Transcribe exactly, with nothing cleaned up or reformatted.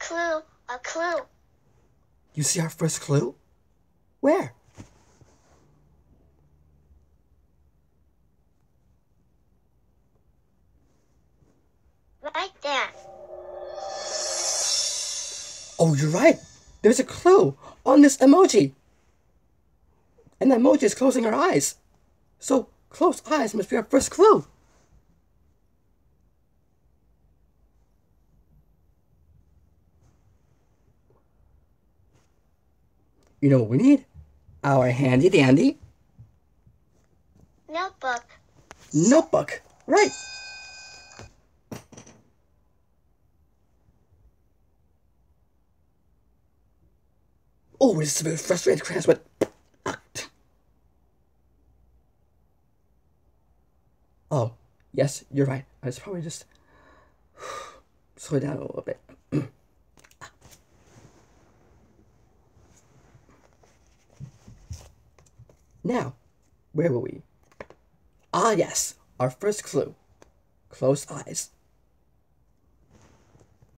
clue, a clue. You see our first clue? Where? Right there. Oh, you're right. There's a clue on this emoji. And the emoji is closing her eyes. So, closed eyes must be our first clue. You know what we need? Our handy dandy Notebook. notebook. Right. Oh, this is a bit frustrating, Crans, but... Oh, yes, you're right. I should probably just slow down a little bit. Now, where were we? Ah, yes, our first clue. Closed eyes.